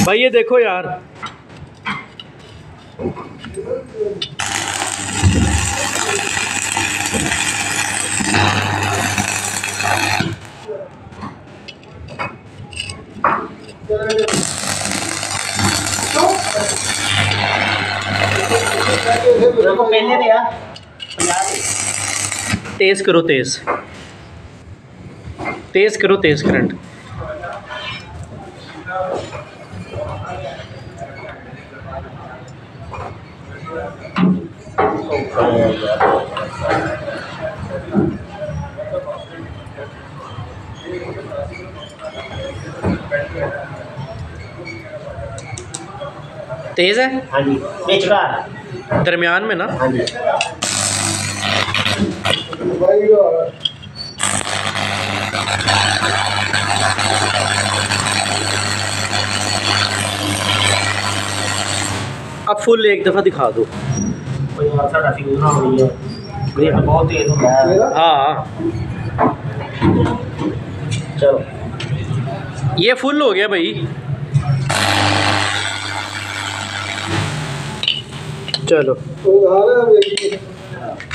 भाई ये देखो यार, पहले दे यार, तेज करो, तेज तेज करो, तेज करंट। तेज है? हाँ जी, दरमियान में ना? हाँ जी। अब फुल एक दफ़ा दिखा दो। बहुत तेज होता है। हाँ चलो, ये फुल हो गया भाई। चलो